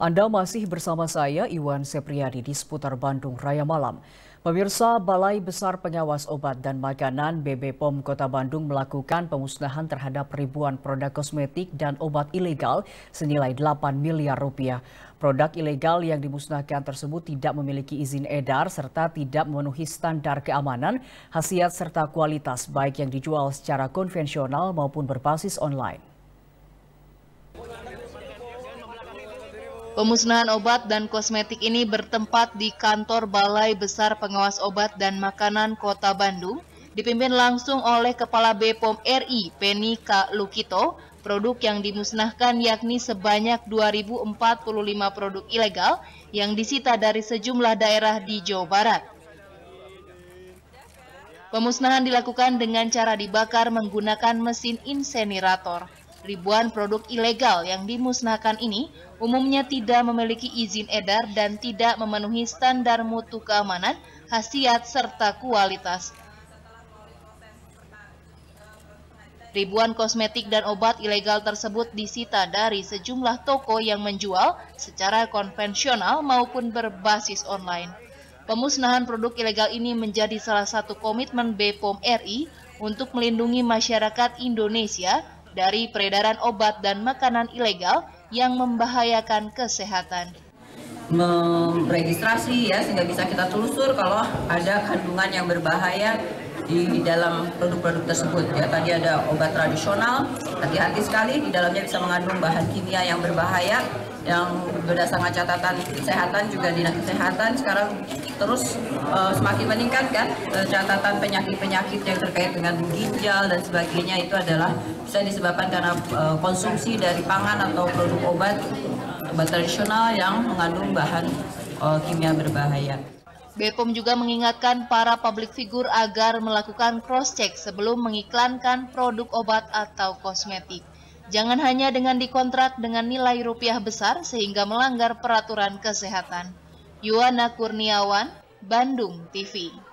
Anda masih bersama saya, Iwan Sepriadi, di seputar Bandung Raya Malam. Pemirsa, Balai Besar Pengawas Obat dan Makanan BB POM Kota Bandung melakukan pemusnahan terhadap ribuan produk kosmetik dan obat ilegal senilai 8 miliar rupiah. Produk ilegal yang dimusnahkan tersebut tidak memiliki izin edar serta tidak memenuhi standar keamanan, khasiat serta kualitas baik yang dijual secara konvensional maupun berbasis online. Pemusnahan obat dan kosmetik ini bertempat di kantor Balai Besar Pengawas Obat dan Makanan Kota Bandung, dipimpin langsung oleh Kepala BPOM RI, Penny K. Lukito. Produk yang dimusnahkan yakni sebanyak 2.045 produk ilegal yang disita dari sejumlah daerah di Jawa Barat. Pemusnahan dilakukan dengan cara dibakar menggunakan mesin insenerator. Ribuan produk ilegal yang dimusnahkan ini umumnya tidak memiliki izin edar dan tidak memenuhi standar mutu keamanan, khasiat, serta kualitas. Ribuan kosmetik dan obat ilegal tersebut disita dari sejumlah toko yang menjual secara konvensional maupun berbasis online. Pemusnahan produk ilegal ini menjadi salah satu komitmen BPOM RI untuk melindungi masyarakat Indonesia dari peredaran obat dan makanan ilegal yang membahayakan kesehatan. Meregistrasi ya, sehingga bisa kita telusur kalau ada kandungan yang berbahaya di dalam produk-produk tersebut. Ya, tadi ada obat tradisional, hati-hati sekali, di dalamnya bisa mengandung bahan kimia yang berbahaya, yang berdasarkan catatan kesehatan juga Dinas Kesehatan sekarang terus semakin meningkatkan catatan penyakit-penyakit yang terkait dengan ginjal dan sebagainya itu adalah bisa disebabkan karena konsumsi dari pangan atau produk obat tradisional yang mengandung bahan kimia berbahaya. BPOM juga mengingatkan para publik figur agar melakukan cross-check sebelum mengiklankan produk obat atau kosmetik. Jangan hanya dengan dikontrak dengan nilai rupiah besar sehingga melanggar peraturan kesehatan. Yuwana Kurniawan, Bandung TV.